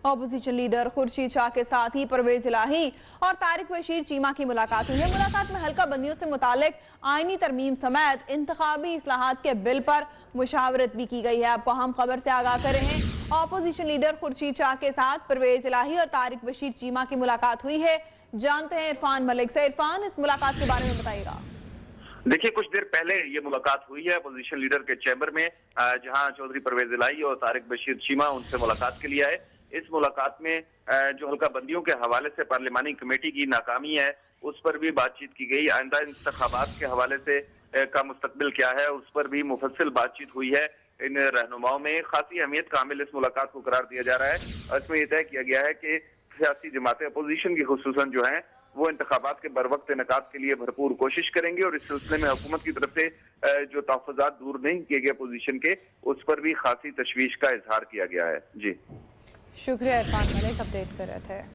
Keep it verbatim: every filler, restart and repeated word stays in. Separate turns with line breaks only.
Opposition leader Khurshid Shah के साथ ही परवेज इलाही और तारिक बशीर चीमा की मुलाकात हुई है। मुलाकात में हल्का बंदियों से मुतालिक आईनी तरमीम समेत इंतखाबी इस्लाहात के बिल पर मुशावरत भी की गई है। आपको हम खबर से आगाह कर रहे हैं। अपोजिशन लीडर खुर्शीद शाह के साथ परवेज इलाही और तारिक बशीर चीमा की मुलाकात हुई है। जानते हैं इरफान मलिक से। इरफान, इस मुलाकात के बारे में बताइएगा।
देखिए, कुछ देर पहले ये मुलाकात हुई है अपोजिशन लीडर के चैम्बर में, जहां चौधरी परवेज इलाही और तारिक बशीर चीमा उनसे मुलाकात के लिए आए। इस मुलाकात में जो हल्का बंदियों के हवाले से पार्लिमानी कमेटी की नाकामी है उस पर भी बातचीत की गई। आइंदा इंतखाबात के हवाले से का मुस्तकबिल क्या है उस पर भी मुफस्सिल बातचीत हुई है। इन रहनुमाओं में खासी अहमियत का हामिल इस मुलाकात को करार दिया जा रहा है और इसमें यह तय किया गया है कि सियासी जमातें अपोजिशन की खुसूसन जो है वो इंतखाबात के बर वक्त इनेकाद के लिए भरपूर कोशिश करेंगे और इस सिलसिले में हुकूमत की तरफ से जो तहफ़्फ़ुज़ात दूर नहीं किए गए अपोजिशन के, उस पर भी खासी तशवीश का इजहार किया गया है। जी
शुक्रिया इरफान मलिक, अपडेट कर रहे थे।